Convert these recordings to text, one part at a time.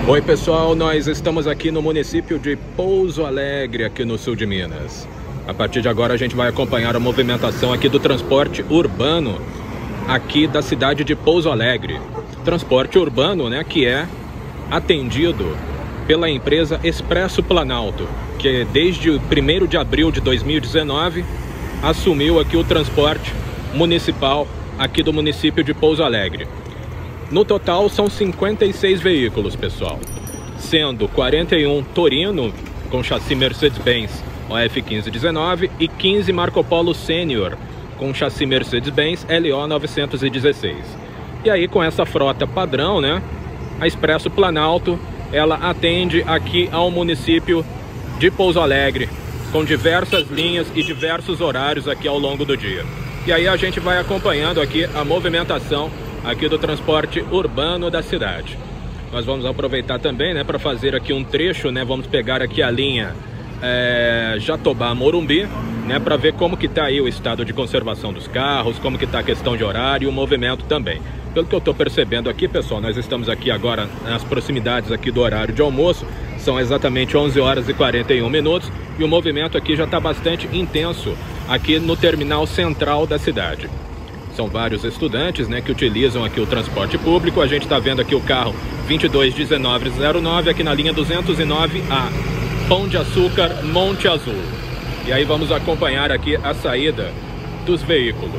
Oi pessoal, nós estamos aqui no município de Pouso Alegre, aqui no sul de Minas. A partir de agora a gente vai acompanhar a movimentação aqui do transporte urbano aqui da cidade de Pouso Alegre. Transporte urbano, né, que é atendido pela empresa Expresso Planalto, que desde o 1º de abril de 2019 assumiu aqui o transporte municipal aqui do município de Pouso Alegre. No total são 56 veículos, pessoal, sendo 41 Torino com chassi Mercedes-Benz OF 1519 e 15 Marco Polo Sênior com chassi Mercedes-Benz LO 916. E aí, com essa frota padrão, né, a Expresso Planalto, ela atende aqui ao município de Pouso Alegre com diversas linhas e diversos horários aqui ao longo do dia. E aí a gente vai acompanhando aqui a movimentação aqui do transporte urbano da cidade. Nós vamos aproveitar também, né, para fazer aqui um trecho, né, vamos pegar aqui a linha Jatobá-Morumbi, né, para ver como que tá aí o estado de conservação dos carros, como que tá a questão de horário e o movimento também. Pelo que eu estou percebendo aqui, pessoal, nós estamos aqui agora nas proximidades aqui do horário de almoço, são exatamente 11 horas e 41 minutos e o movimento aqui já está bastante intenso aqui no terminal central da cidade. São vários estudantes, né, que utilizam aqui o transporte público. A gente está vendo aqui o carro 221909 aqui na linha 209A, Pão de Açúcar, Monte Azul. E aí vamos acompanhar aqui a saída dos veículos.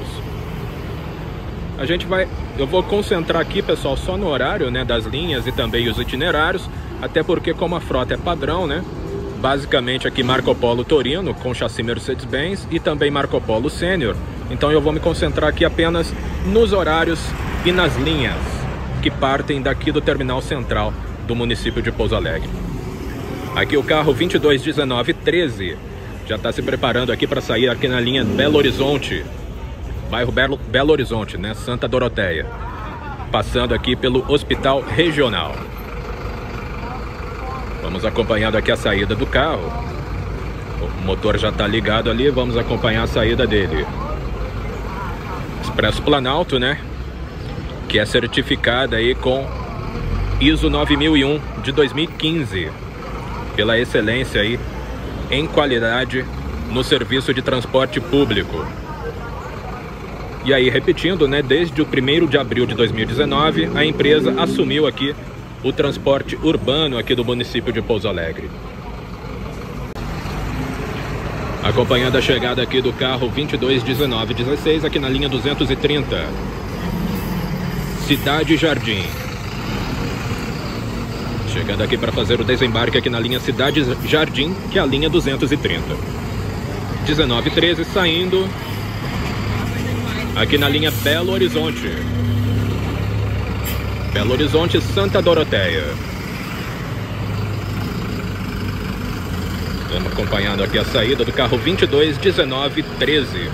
Eu vou concentrar aqui, pessoal, só no horário, né, das linhas e também os itinerários, até porque como a frota é padrão, né, basicamente aqui Marco Polo Torino com chassi Mercedes-Benz e também Marco Polo Sênior. Então eu vou me concentrar aqui apenas nos horários e nas linhas que partem daqui do terminal central do município de Pouso Alegre. Aqui o carro 221913 já está se preparando aqui para sair aqui na linha Belo Horizonte, bairro Belo Horizonte, né, Santa Doroteia, passando aqui pelo Hospital Regional. Vamos acompanhando aqui a saída do carro. O motor já está ligado ali, vamos acompanhar a saída dele. Expresso Planalto, né, que é certificada aí com ISO 9001 de 2015, pela excelência aí em qualidade no serviço de transporte público. E aí, repetindo, né, desde o 1º de abril de 2019, a empresa assumiu aqui o transporte urbano aqui do município de Pouso Alegre. Acompanhando a chegada aqui do carro 221916 aqui na linha 230, Cidade Jardim. Chegando aqui para fazer o desembarque aqui na linha Cidade Jardim, que é a linha 230. 1913 saindo aqui na linha Belo Horizonte. Belo Horizonte, Santa Doroteia. Estamos acompanhando aqui a saída do carro 221913.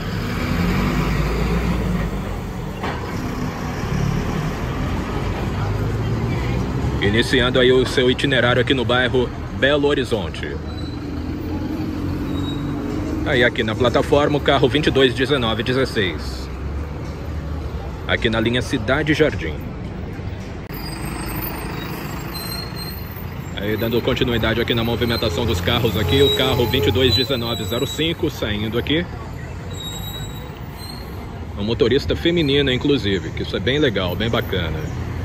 Iniciando aí o seu itinerário aqui no bairro Belo Horizonte. Aí aqui na plataforma o carro 221916. Aqui na linha Cidade Jardim. Aí dando continuidade aqui na movimentação dos carros aqui, o carro 221905 saindo aqui. Uma motorista feminina, inclusive, que isso é bem legal, bem bacana.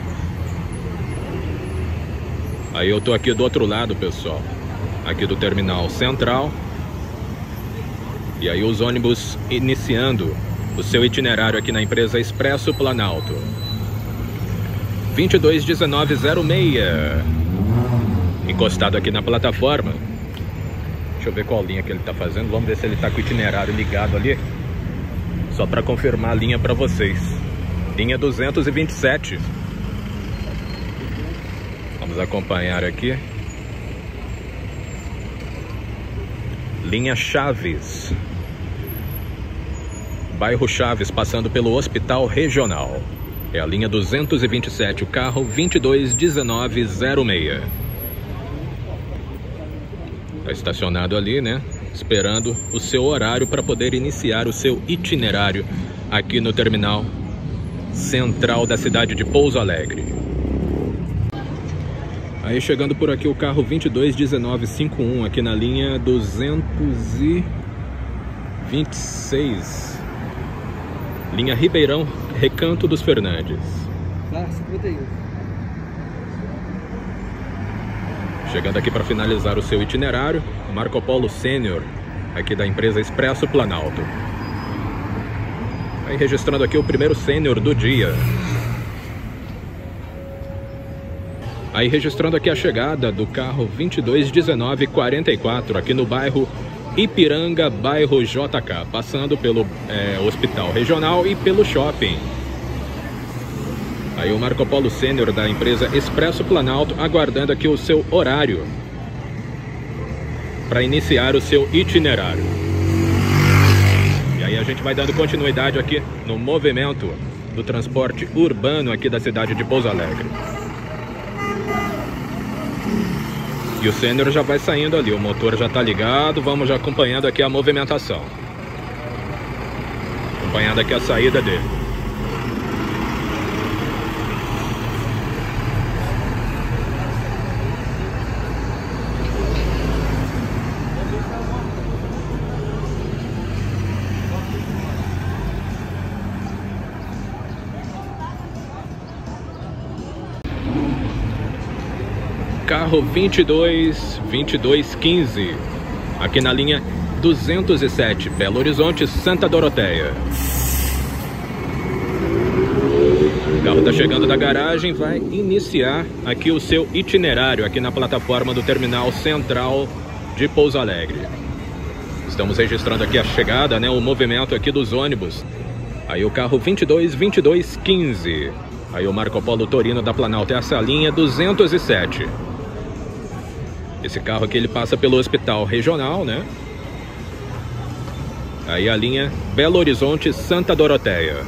Aí eu tô aqui do outro lado, pessoal, aqui do terminal central. E aí os ônibus iniciando o seu itinerário aqui na empresa Expresso Planalto. 221906. Encostado aqui na plataforma. Deixa eu ver qual linha que ele tá fazendo. Vamos ver se ele tá com o itinerário ligado ali, só para confirmar a linha para vocês. Linha 227. Vamos acompanhar aqui. Linha Chaves, bairro Chaves, passando pelo Hospital Regional. É a linha 227, o carro 221906. Está estacionado ali, né, esperando o seu horário para poder iniciar o seu itinerário aqui no terminal central da cidade de Pouso Alegre. Aí chegando por aqui o carro 221951 aqui na linha 226, linha Ribeirão, Recanto dos Fernandes. Chegando aqui para finalizar o seu itinerário, Marco Polo Sênior, aqui da empresa Expresso Planalto. Aí registrando aqui o primeiro Sênior do dia. Aí registrando aqui a chegada do carro 221944 aqui no bairro Ipiranga, bairro JK, passando pelo Hospital Regional e pelo shopping. Aí o Marco Polo Sênior da empresa Expresso Planalto aguardando aqui o seu horário para iniciar o seu itinerário. E aí a gente vai dando continuidade aqui no movimento do transporte urbano aqui da cidade de Pouso Alegre. E o Sênior já vai saindo ali, o motor já está ligado, vamos já acompanhando aqui a movimentação. Acompanhando aqui a saída dele. Carro 2215 aqui na linha 207, Belo Horizonte, Santa Doroteia. O carro está chegando da garagem, vai iniciar aqui o seu itinerário aqui na plataforma do Terminal Central de Pouso Alegre. Estamos registrando aqui a chegada, né, o movimento aqui dos ônibus. Aí o carro 2215. Aí o Marco Polo Torino da Planalto, essa é a linha 207. Esse carro aqui ele passa pelo Hospital Regional, né? Aí a linha Belo Horizonte, Santa Doroteia.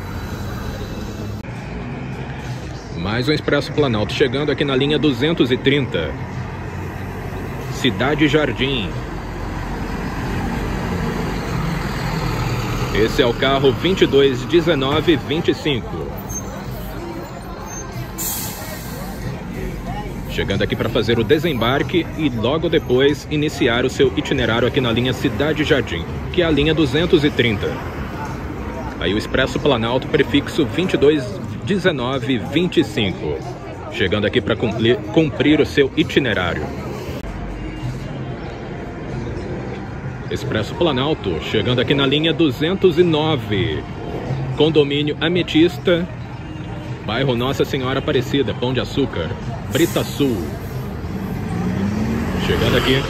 Mais um Expresso Planalto chegando aqui na linha 230. Cidade Jardim. Esse é o carro 221925. Chegando aqui para fazer o desembarque e logo depois iniciar o seu itinerário aqui na linha Cidade Jardim, que é a linha 230. Aí o Expresso Planalto, prefixo 221925. Chegando aqui para cumprir o seu itinerário. Expresso Planalto, chegando aqui na linha 209. Condomínio Ametista, bairro Nossa Senhora Aparecida, Pão de Açúcar, Brita Sul. Chegando aqui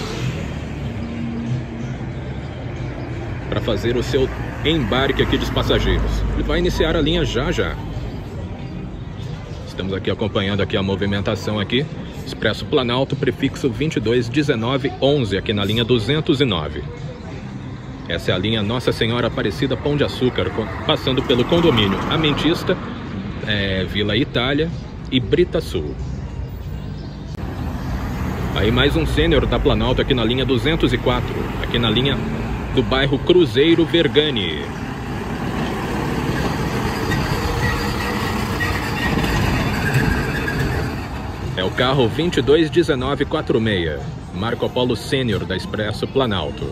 para fazer o seu embarque aqui dos passageiros. Ele vai iniciar a linha já. Estamos aqui acompanhando aqui a movimentação aqui. Expresso Planalto, prefixo 221911 aqui na linha 209. Essa é a linha Nossa Senhora Aparecida, Pão de Açúcar, passando pelo condomínio Ametista, Vila Itália e Brita Sul. Aí mais um Sênior da Planalto aqui na linha 204, aqui na linha do bairro Cruzeiro Vergani. É o carro 221946, Marco Polo Sênior da Expresso Planalto.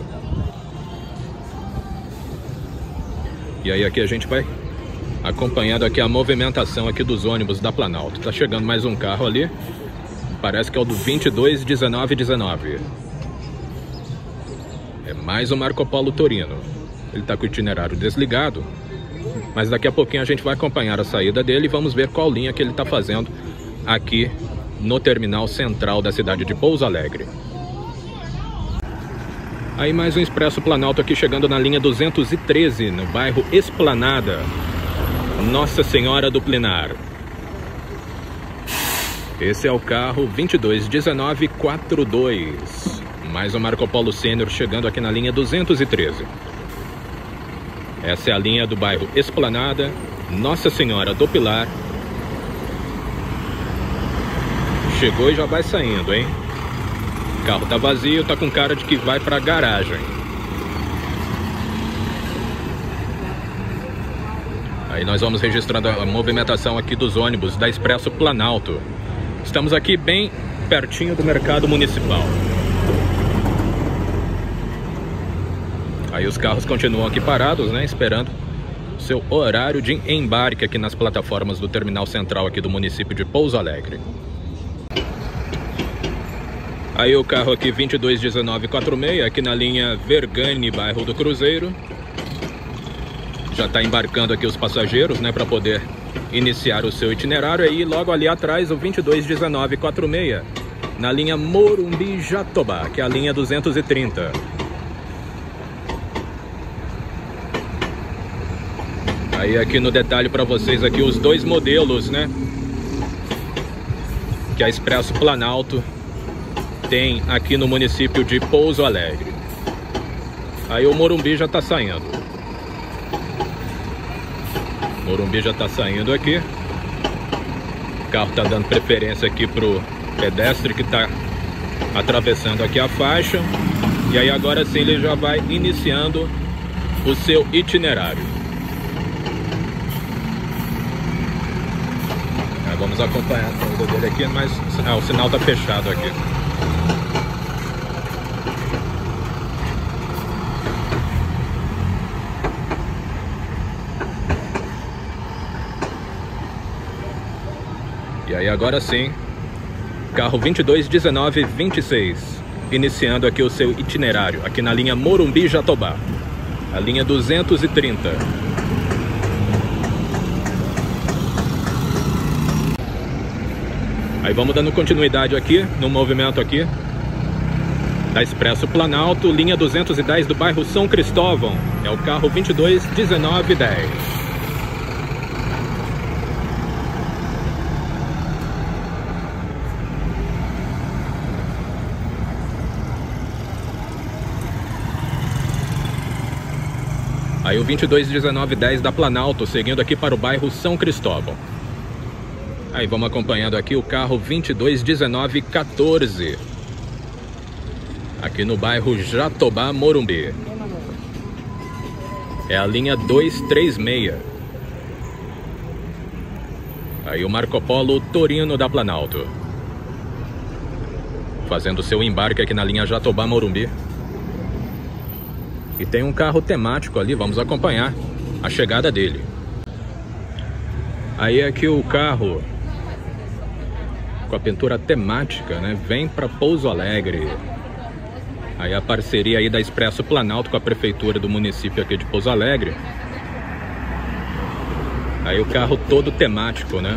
E aí aqui a gente vai acompanhando aqui a movimentação aqui dos ônibus da Planalto. Tá chegando mais um carro ali. Parece que é o do 221919. É mais um Marco Polo Torino. Ele tá com o itinerário desligado, mas daqui a pouquinho a gente vai acompanhar a saída dele e vamos ver qual linha que ele tá fazendo aqui no terminal central da cidade de Pouso Alegre. Aí mais um Expresso Planalto aqui chegando na linha 213, no bairro Esplanada, Nossa Senhora do Plenar. Esse é o carro 221942. Mais um Marco Polo Sênior chegando aqui na linha 213. Essa é a linha do bairro Esplanada, Nossa Senhora do Pilar. Chegou e já vai saindo, hein? O carro tá vazio, tá com cara de que vai pra garagem. Aí nós vamos registrando a movimentação aqui dos ônibus da Expresso Planalto. Estamos aqui bem pertinho do mercado municipal. Aí os carros continuam aqui parados, né, esperando seu horário de embarque aqui nas plataformas do terminal central aqui do município de Pouso Alegre. Aí o carro aqui 221946 aqui na linha Vergani, bairro do Cruzeiro. Já está embarcando aqui os passageiros, né, para poder iniciar o seu itinerário. Aí logo ali atrás o 221946 na linha Morumbi-Jatobá, que é a linha 230. Aí aqui no detalhe para vocês aqui os dois modelos, né, que a Expresso Planalto tem aqui no município de Pouso Alegre. Aí o Morumbi já está saindo. Morumbi já está saindo aqui. O carro está dando preferência aqui pro pedestre que está atravessando aqui a faixa. E aí agora sim ele já vai iniciando o seu itinerário. Aí vamos acompanhar a saída dele aqui, mas o sinal está fechado aqui. E aí agora sim, carro 221926, iniciando aqui o seu itinerário, aqui na linha Morumbi-Jatobá, a linha 230. Aí vamos dando continuidade aqui, no movimento aqui, da Expresso Planalto, linha 210 do bairro São Cristóvão, é o carro 221910. Aí o 221910 da Planalto, seguindo aqui para o bairro São Cristóvão. Aí vamos acompanhando aqui o carro 221914, aqui no bairro Jatobá, Morumbi. É a linha 236. Aí o Marco Polo Torino da Planalto, fazendo seu embarque aqui na linha Jatobá, Morumbi. E tem um carro temático ali, vamos acompanhar a chegada dele. Aí aqui o carro com a pintura temática, né, vem para Pouso Alegre. Aí a parceria aí da Expresso Planalto com a prefeitura do município aqui de Pouso Alegre. Aí o carro todo temático, né?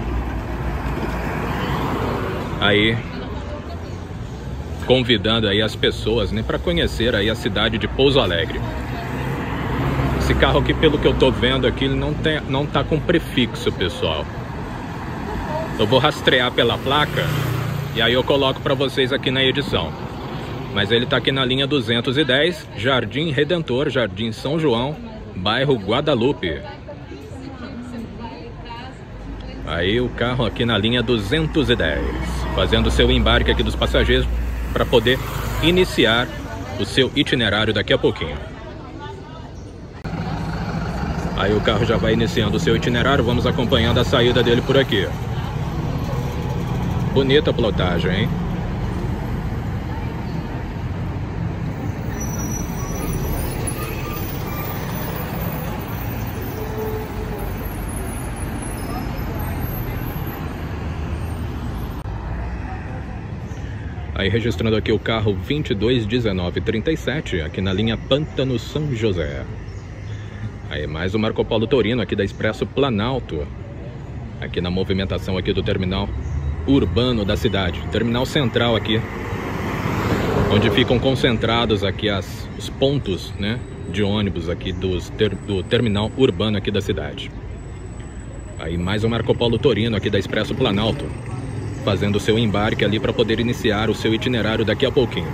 Aí convidando aí as pessoas, né, para conhecer aí a cidade de Pouso Alegre. Esse carro aqui, pelo que eu tô vendo aqui, ele não tá com prefixo, pessoal. Eu vou rastrear pela placa e aí eu coloco para vocês aqui na edição. Mas ele tá aqui na linha 210, Jardim Redentor, Jardim São João, bairro Guadalupe. Aí o carro aqui na linha 210, fazendo seu embarque aqui dos passageiros para poder iniciar o seu itinerário daqui a pouquinho. Aí o carro já vai iniciando o seu itinerário, vamos acompanhando a saída dele por aqui. Bonita a plotagem, hein? Aí registrando aqui o carro 221937, aqui na linha Pântano São José. Aí mais o Marco Polo Torino aqui da Expresso Planalto, aqui na movimentação aqui do terminal urbano da cidade, terminal central aqui, onde ficam concentrados aqui os pontos, né, de ônibus aqui do terminal urbano aqui da cidade. Aí mais o Marco Polo Torino aqui da Expresso Planalto, fazendo o seu embarque ali para poder iniciar o seu itinerário daqui a pouquinho.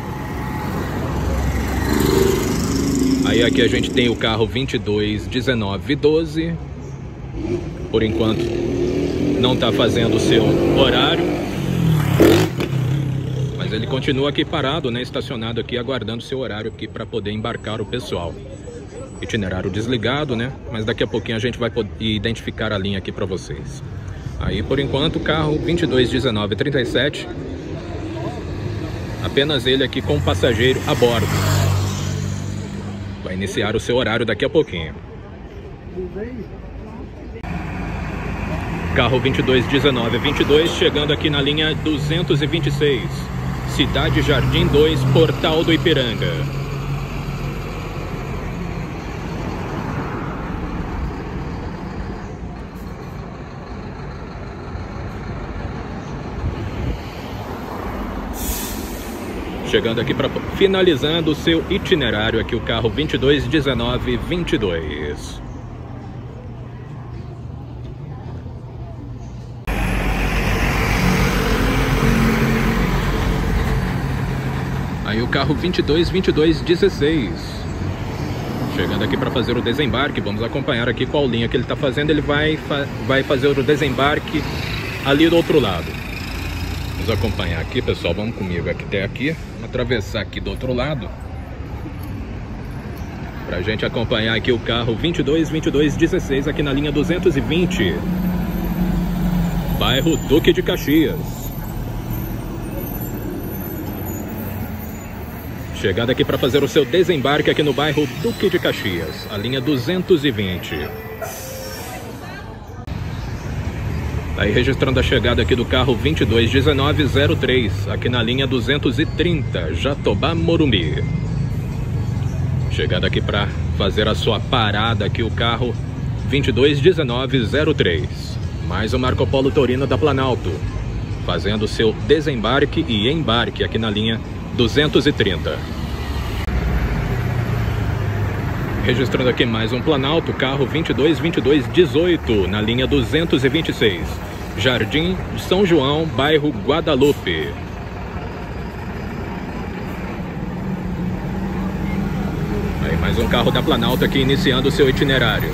Aí aqui a gente tem o carro 221912, por enquanto não está fazendo o seu horário, mas ele continua aqui parado, né, estacionado aqui, aguardando o seu horário aqui para poder embarcar o pessoal. Itinerário desligado, né, mas daqui a pouquinho a gente vai poder identificar a linha aqui para vocês. Aí por enquanto o carro 221937 Apenas ele aqui com o passageiro a bordo. Vai iniciar o seu horário daqui a pouquinho. Carro 221922 chegando aqui na linha 226. Cidade Jardim 2, Portal do Ipiranga. Chegando aqui para finalizando o seu itinerário aqui o carro 221922. Aí o carro 222216. Chegando aqui para fazer o desembarque, vamos acompanhar aqui qual linha que ele está fazendo. Ele vai fazer o desembarque ali do outro lado. Vamos acompanhar aqui, pessoal, vamos comigo aqui até aqui. Vamos atravessar aqui do outro lado pra gente acompanhar aqui o carro 222216 aqui na linha 220, bairro Duque de Caxias. Chegada aqui para fazer o seu desembarque aqui no bairro Duque de Caxias, a linha 220. Aí registrando a chegada aqui do carro 221903, aqui na linha 230, Jatobá, Morumbi. Chegada aqui para fazer a sua parada aqui o carro 221903. Mais um Marco Polo Torino da Planalto, fazendo o seu desembarque e embarque aqui na linha 230. Registrando aqui mais um Planalto, carro 222218, na linha 226, Jardim de São João, bairro Guadalupe. Aí mais um carro da Planalto aqui iniciando o seu itinerário.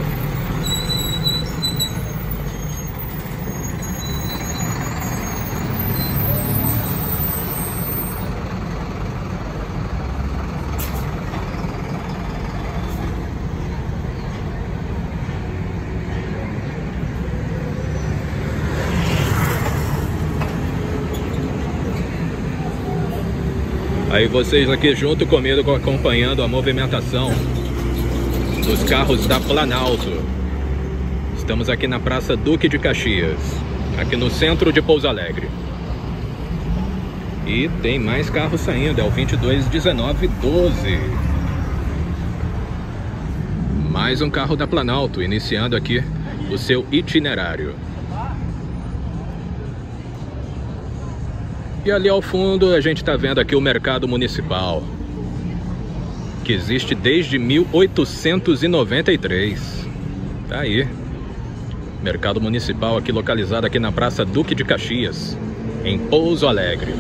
Aí vocês aqui junto comigo acompanhando a movimentação dos carros da Planalto. Estamos aqui na Praça Duque de Caxias, aqui no centro de Pouso Alegre. E tem mais carros saindo, é o 221912. Mais um carro da Planalto, iniciando aqui o seu itinerário. E ali ao fundo a gente está vendo aqui o Mercado Municipal, que existe desde 1893. Tá aí. Mercado Municipal aqui localizado aqui na Praça Duque de Caxias, em Pouso Alegre.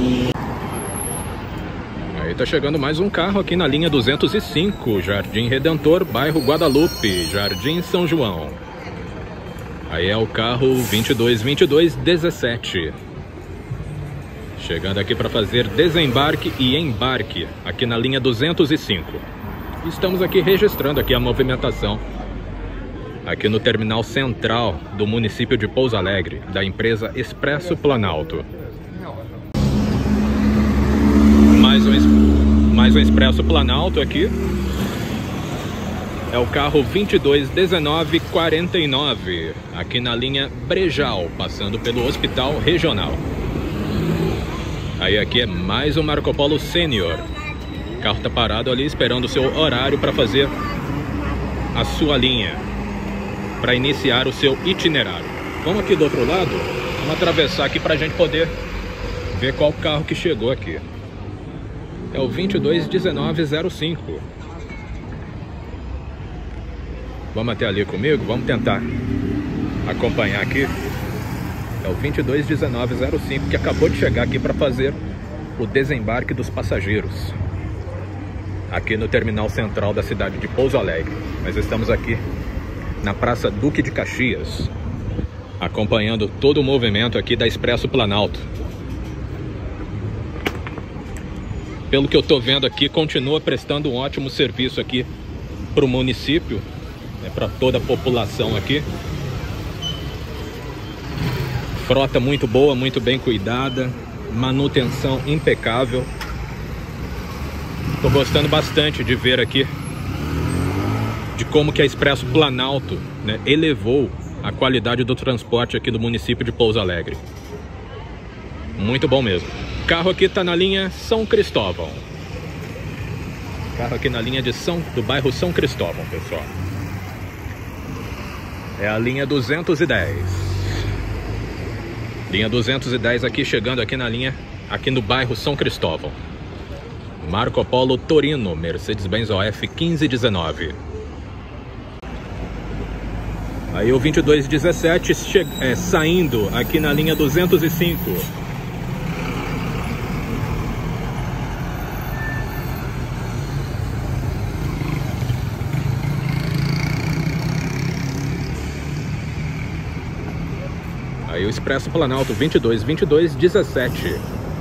Aí tá chegando mais um carro aqui na linha 205, Jardim Redentor, bairro Guadalupe, Jardim São João. Aí é o carro 222217. Chegando aqui para fazer desembarque e embarque aqui na linha 205. Estamos aqui registrando aqui a movimentação aqui no terminal central do município de Pouso Alegre, da empresa Expresso Planalto. Mais um Expresso Planalto aqui. É o carro 221949, aqui na linha Brejal, passando pelo Hospital Regional. Aí aqui é mais um Marco Polo Sênior. O carro tá parado ali esperando o seu horário para fazer a sua linha, para iniciar o seu itinerário. Vamos aqui do outro lado, vamos atravessar aqui para a gente poder ver qual carro que chegou aqui. É o 221905. Vamos até ali comigo, vamos tentar acompanhar aqui. É o 221905 que acabou de chegar aqui para fazer o desembarque dos passageiros aqui no terminal central da cidade de Pouso Alegre. Nós estamos aqui na Praça Duque de Caxias, acompanhando todo o movimento aqui da Expresso Planalto. Pelo que eu estou vendo aqui, continua prestando um ótimo serviço aqui para o município, para toda a população aqui. Frota muito boa, muito bem cuidada, manutenção impecável. Tô gostando bastante de ver aqui de como que a Expresso Planalto, né, elevou a qualidade do transporte aqui do município de Pouso Alegre. Muito bom mesmo. O carro aqui tá na linha São Cristóvão. Carro aqui na linha do bairro São Cristóvão, pessoal. É a linha 210. Linha 210 aqui, chegando aqui na linha, aqui no bairro São Cristóvão. Marco Polo Torino, Mercedes-Benz OF 1519. Aí o 2217 saindo aqui na linha 205. Aí o Expresso Planalto 2217.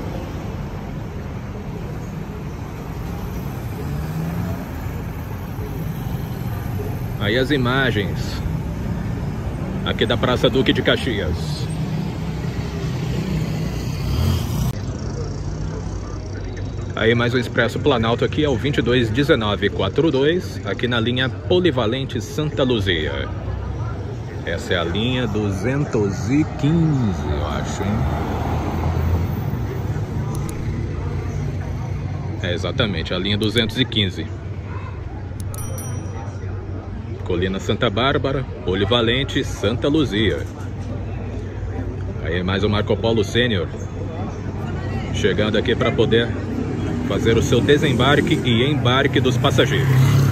Aí as imagens aqui da Praça Duque de Caxias. Aí mais o Expresso Planalto aqui é o 221942, aqui na linha Polivalente Santa Luzia. Essa é a linha 215, eu acho, hein? É exatamente, a linha 215. Colina Santa Bárbara, Polivalente Santa Luzia. Aí mais o Marco Polo Sênior chegando aqui para poder fazer o seu desembarque e embarque dos passageiros.